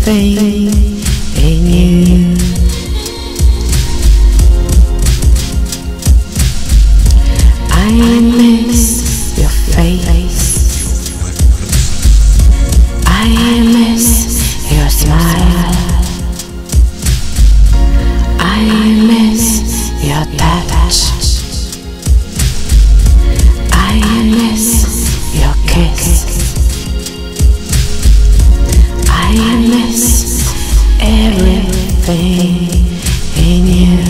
everything in you. I miss your face. I miss your smile. I miss your touch. I miss your kiss. I miss everything in you.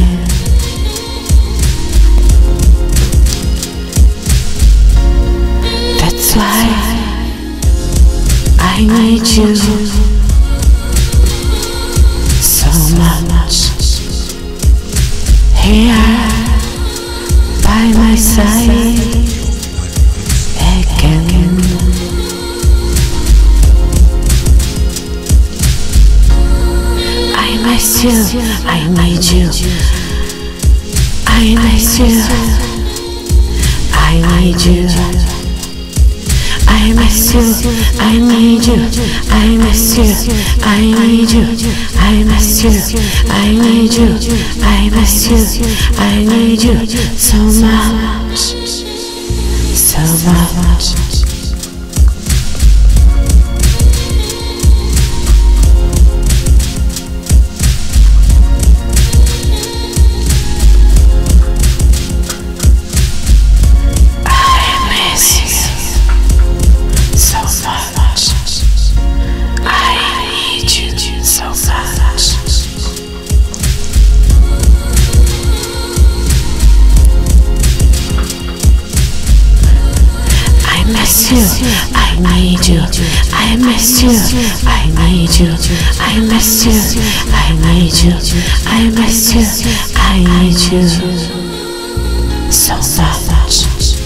That's why I need you so much. Here by my side again. I miss you, I need you. I miss you, I need you. I miss you, I need you. I miss you, I need you. I miss you, I need you. I miss you, I need you so much, so much. I need you, I miss you, I need you, I miss you, I need you, I miss you, I need you so much.